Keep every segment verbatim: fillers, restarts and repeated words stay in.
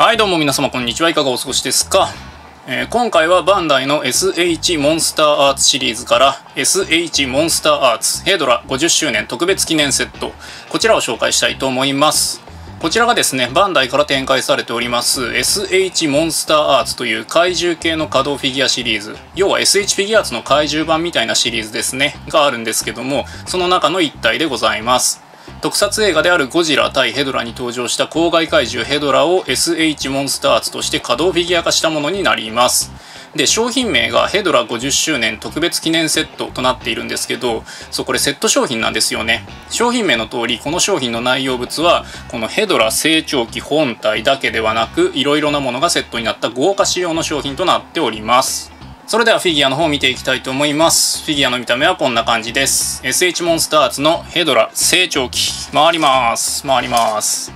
はい、どうも皆様こんにちは。いかがお過ごしですか。えー、今回はバンダイの エスエイチ モンスターアーツシリーズから エスエイチ モンスターアーツヘドラごじゅっしゅうねん特別記念セット、こちらを紹介したいと思います。こちらがですね、バンダイから展開されております エスエイチ モンスターアーツという怪獣系の可動フィギュアシリーズ、要は エスエイチ フィギュアーツの怪獣版みたいなシリーズですねがあるんですけども、その中の一体でございます。特撮映画であるゴジラ対ヘドラに登場した公害怪獣ヘドラを エスエイチ モンスターアーツとして可動フィギュア化したものになります。で、商品名がヘドラごじゅっしゅうねん特別記念セットとなっているんですけど、そう、これセット商品なんですよね。商品名の通り、この商品の内容物はこのヘドラ成長期本体だけではなく、いろいろなものがセットになった豪華仕様の商品となっております。それではフィギュアの方を見ていきたいと思います。フィギュアの見た目はこんな感じです。 エスエイチ モンスターアーツのヘドラ成長期、回ります回ります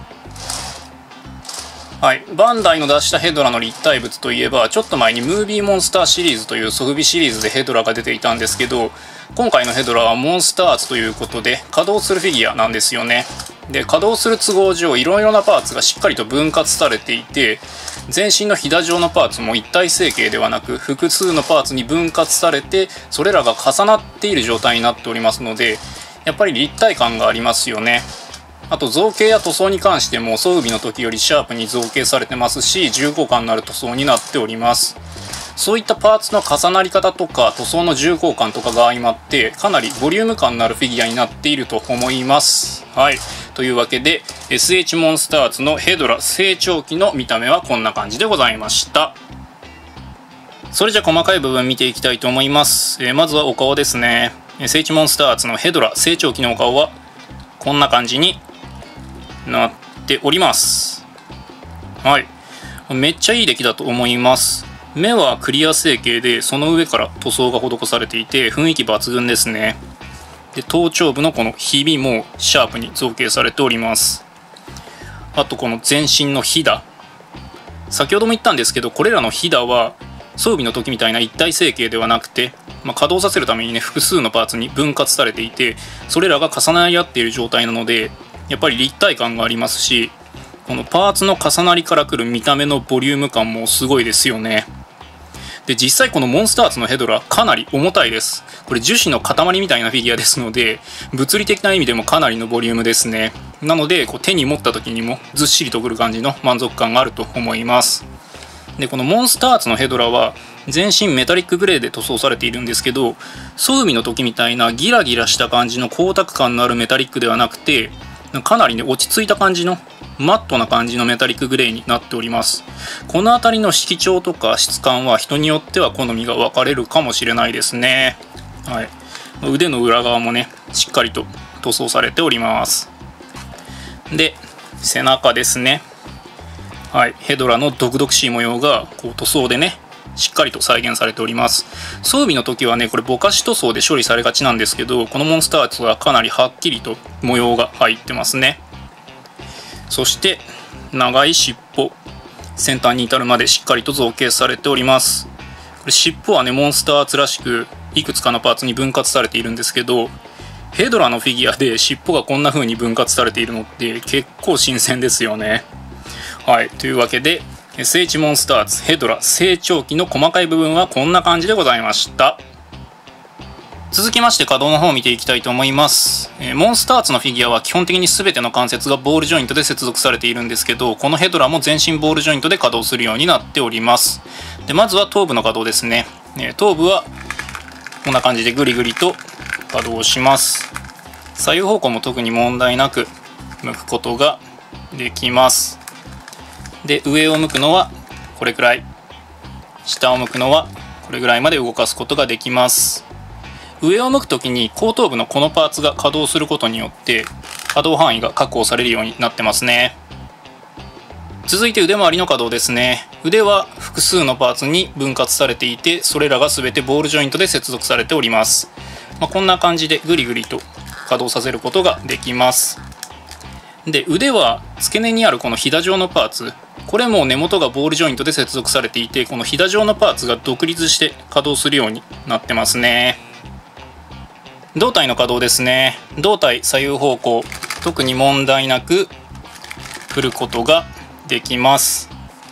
はい、バンダイの出したヘドラの立体物といえば、ちょっと前にムービーモンスターシリーズというソフビシリーズでヘドラが出ていたんですけど、今回のヘドラはモンスターアーツということで稼働するフィギュアなんですよね。で、稼働する都合上いろいろなパーツがしっかりと分割されていて、全身のひだ状のパーツも一体成形ではなく複数のパーツに分割されて、それらが重なっている状態になっておりますので、やっぱり立体感がありますよね。あと造形や塗装に関しても装備の時よりシャープに造形されてますし、重厚感のある塗装になっております。そういったパーツの重なり方とか塗装の重厚感とかが相まって、かなりボリューム感のあるフィギュアになっていると思います。はい、というわけで エスエイチ モンスターアーツのヘドラ成長期の見た目はこんな感じでございました。それじゃ細かい部分見ていきたいと思います。えー、まずはお顔ですね。 エスエイチ モンスターアーツのヘドラ成長期のお顔はこんな感じになっております。はい、めっちゃいい出来だと思います。目はクリア成形で、その上から塗装が施されていて雰囲気抜群ですね。で、頭頂部のこのひびもシャープに造形されております。あとこの全身のひだ、先ほども言ったんですけど、これらのひだは装備の時みたいな一体成形ではなくて、まあ、稼働させるためにね、複数のパーツに分割されていて、それらが重なり合っている状態なので、やっぱり立体感がありますし、このパーツの重なりからくる見た目のボリューム感もすごいですよね。で、実際このモンスターアーツのヘドラかなり重たいです。これ樹脂の塊みたいなフィギュアですので、物理的な意味でもかなりのボリュームですね。なのでこう手に持った時にもずっしりとくる感じの満足感があると思います。で、このモンスターアーツのヘドラは全身メタリックグレーで塗装されているんですけど、装備の時みたいなギラギラした感じの光沢感のあるメタリックではなくて、かなりね落ち着いた感じのマットな感じのメタリックグレーになっております。この辺りの色調とか質感は人によっては好みが分かれるかもしれないですね。はい、腕の裏側もねしっかりと塗装されております。で、背中ですね。はい、ヘドラの毒々しい模様がこう塗装でねしっかりと再現されております。装備の時はねこれぼかし塗装で処理されがちなんですけど、このモンスターアーツはかなりはっきりと模様が入ってますね。そして長い尻尾、先端に至るまでしっかりと造形されております。これ尻尾はねモンスターアーツらしくいくつかのパーツに分割されているんですけど、ヘドラのフィギュアで尻尾がこんな風に分割されているのって結構新鮮ですよね。はい、というわけで エスエイチ モンスターアーツヘドラ成長期の細かい部分はこんな感じでございました。続きまして稼働の方を見ていきたいと思います。えー、モンスターアーツのフィギュアは基本的に全ての関節がボールジョイントで接続されているんですけど、このヘドラも全身ボールジョイントで稼働するようになっております。で、まずは頭部の稼働ですね。えー、頭部はこんな感じでグリグリと稼働します。左右方向も特に問題なく向くことができます。で、上を向くのはこれくらい、下を向くのはこれぐらいまで動かすことができます。上を向くときに後頭部のこのパーツが稼働することによって稼働範囲が確保されるようになってますね。続いて腕周りの稼働ですね。腕は複数のパーツに分割されていて、それらが全てボールジョイントで接続されております。まあ、こんな感じでグリグリと稼働させることができます。で、腕は付け根にあるこのひだ状のパーツ、これも根元がボールジョイントで接続されていて、このひだ状のパーツが独立して稼働するようになってますね。胴体の稼働ですね。胴体左右方向特に問題なく振ることができます。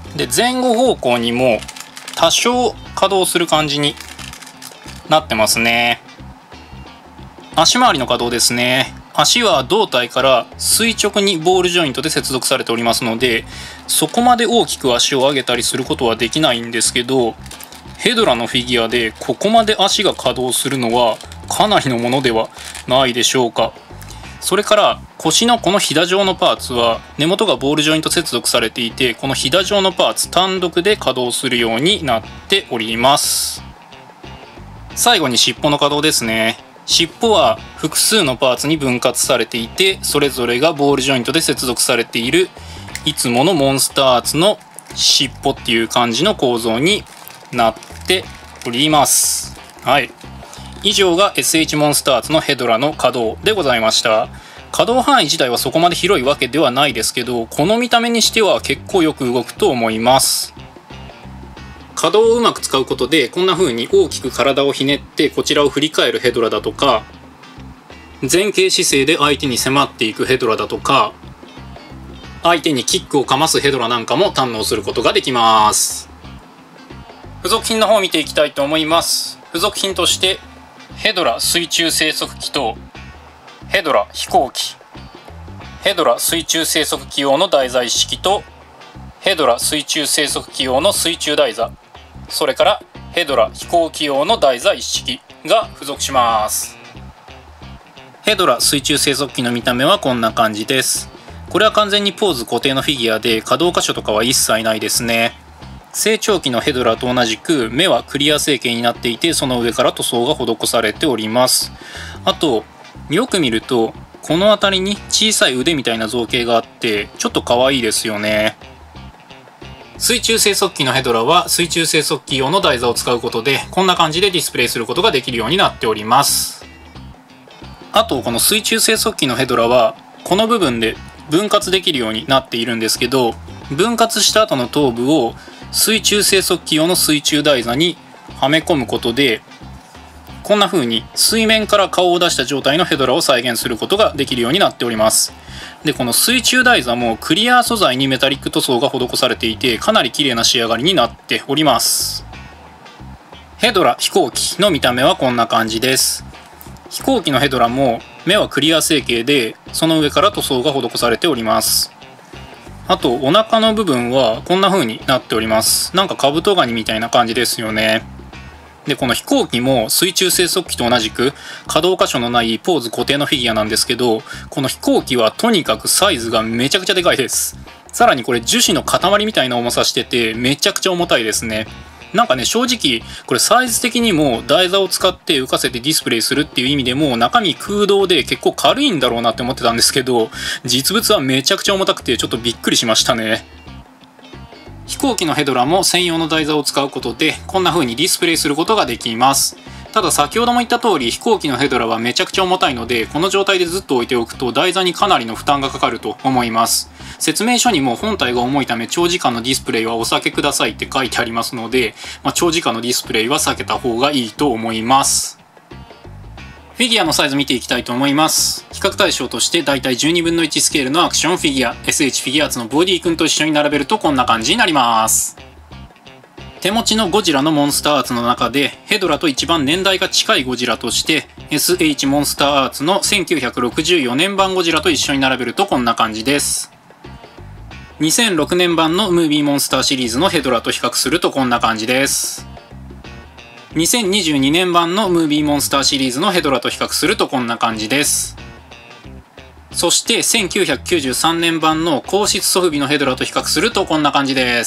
で前後方向にも多少稼働する感じになってますね。足回りの稼働ですね。足は胴体から垂直にボールジョイントで接続されておりますので、そこまで大きく足を上げたりすることはできないんですけど、ヘドラのフィギュアでここまで足が稼働するのはかなりのものではないでしょうか。それから腰のこのひだ状のパーツは根元がボールジョイント接続されていて、このひだ状のパーツ単独で稼働するようになっております。最後に尻尾の稼働ですね。尻尾は複数のパーツに分割されていて、それぞれがボールジョイントで接続されているいつものモンスターアーツの尻尾っていう感じの構造になっております。はい、以上が エスエイチ モンスターアーツのヘドラの稼働でございました。稼働範囲自体はそこまで広いわけではないですけど、この見た目にしては結構よく動くと思います。稼働をうまく使うことでこんな風に大きく体をひねってこちらを振り返るヘドラだとか、前傾姿勢で相手に迫っていくヘドラだとか、相手にキックをかますヘドラなんかも堪能することができます。付属品の方を見ていきたいと思います。付属品としてヘドラ水中生息機とヘドラ飛行機、ヘドラ水中生息機用の台座一式とヘドラ水中生息機用の水中台座、それからヘドラ飛行機用の台座一式が付属します。ヘドラ水中生息機の見た目はこんな感じです。これは完全にポーズ固定のフィギュアで可動箇所とかは一切ないですね。成長期のヘドラと同じく目はクリア成形になっていて、その上から塗装が施されております。あとよく見るとこの辺りに小さい腕みたいな造形があってちょっと可愛いですよね。水中生息機のヘドラは水中生息機用の台座を使うことでこんな感じでディスプレイすることができるようになっております。あとこの水中生息機のヘドラはこの部分で分割できるようになっているんですけど、分割した後の頭部を水中生息機用の水中台座にはめ込むことでこんな風に水面から顔を出した状態のヘドラを再現することができるようになっております。でこの水中台座もクリア素材にメタリック塗装が施されていてかなり綺麗な仕上がりになっております。ヘドラ飛行機の見た目はこんな感じです。飛行機のヘドラも目はクリア成形でその上から塗装が施されております。あとお腹の部分はこんな風になっております。なんかカブトガニみたいな感じですよね。でこの飛行機も水中生息機と同じく可動箇所のないポーズ固定のフィギュアなんですけど、この飛行機はとにかくサイズがめちゃくちゃでかいです。さらにこれ樹脂の塊みたいな重さしててめちゃくちゃ重たいですね。なんかね正直これサイズ的にも台座を使って浮かせてディスプレイするっていう意味でも中身空洞で結構軽いんだろうなって思ってたんですけど、実物はめちゃくちゃ重たくてちょっとびっくりしましたね。飛行機のヘドラも専用の台座を使うことでこんな風にディスプレイすることができます。ただ先ほども言った通り飛行機のヘドラはめちゃくちゃ重たいのでこの状態でずっと置いておくと台座にかなりの負担がかかると思います。説明書にも本体が重いため長時間のディスプレイはお避けくださいって書いてありますので、まあ、長時間のディスプレイは避けた方がいいと思います。フィギュアのサイズ見ていきたいと思います。比較対象としてだいたいじゅうにぶんのいちスケールのアクションフィギュア エスエイチ フィギュアーツのボディくんと一緒に並べるとこんな感じになります。手持ちのゴジラのモンスターアーツの中でヘドラと一番年代が近いゴジラとして エスエイチ モンスターアーツのせんきゅうひゃくろくじゅうよねん版ゴジラと一緒に並べるとこんな感じです。にせんろくねん版のムービーモンスターシリーズのヘドラと比較するとこんな感じです。にせんにじゅうにねん版のムービーモンスターシリーズのヘドラと比較するとこんな感じです。そしてせんきゅうひゃくきゅうじゅうさんねん版の硬質ソフビのヘドラと比較するとこんな感じです。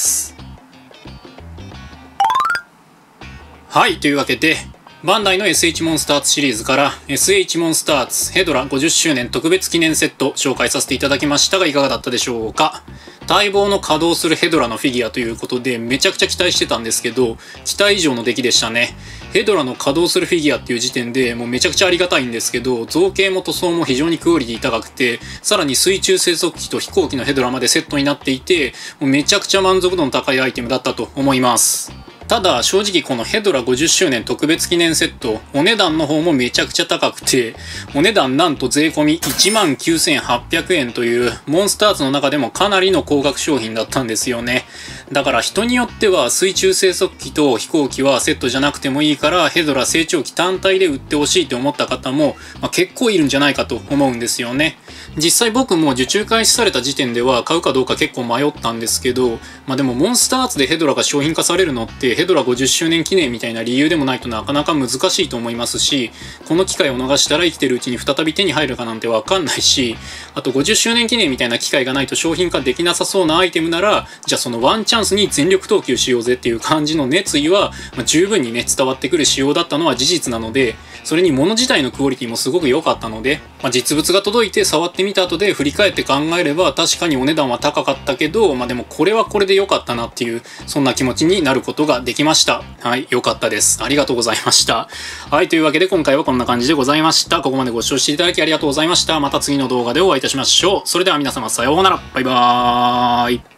はい、というわけでバンダイの エスエイチ モンスターツシリーズから エスエイチ モンスターツヘドラごじゅっしゅうねん特別記念セット紹介させていただきましたがいかがだったでしょうか。待望の稼働するヘドラのフィギュアということでめちゃくちゃ期待してたんですけど期待以上の出来でしたね。ヘドラの稼働するフィギュアっていう時点でもうめちゃくちゃありがたいんですけど、造形も塗装も非常にクオリティ高くてさらに水中生息機と飛行機のヘドラまでセットになっていてもうめちゃくちゃ満足度の高いアイテムだったと思います。ただ正直このヘドラごじゅっしゅうねん特別記念セットお値段の方もめちゃくちゃ高くてお値段なんと税込みいちまんきゅうせんはっぴゃくえんというモンスターズの中でもかなりの高額商品だったんですよね。 だから人によっては水中生息機と飛行機はセットじゃなくてもいいからヘドラ成長機単体で売ってほしいと思った方も、まあ、結構いるんじゃないかと思うんですよね。実際僕も受注開始された時点では買うかどうか結構迷ったんですけど、まあ、でもモンスターアーツでヘドラが商品化されるのってヘドラごじゅっしゅうねん記念みたいな理由でもないとなかなか難しいと思いますし、この機会を逃したら生きてるうちに再び手に入るかなんてわかんないし、あとごじゅっしゅうねん記念みたいな機会がないと商品化できなさそうなアイテムなら、じゃあそのワンチャンスに全力投球しようぜっていう感じの熱意は、まあ、十分にね伝わってくる仕様だったのは事実なので、それに物自体のクオリティもすごく良かったので、まあ、実物が届いて触ってみた後で振り返って考えれば確かにお値段は高かったけど、まあ、でもこれはこれで良かったなっていう、そんな気持ちになることができました。はい、良かったです。ありがとうございました。はい、というわけで今回はこんな感じでございました。ここまでご視聴していただきありがとうございました。また次の動画でお会いいたしましょう。それでは皆様さようなら。バイバーイ。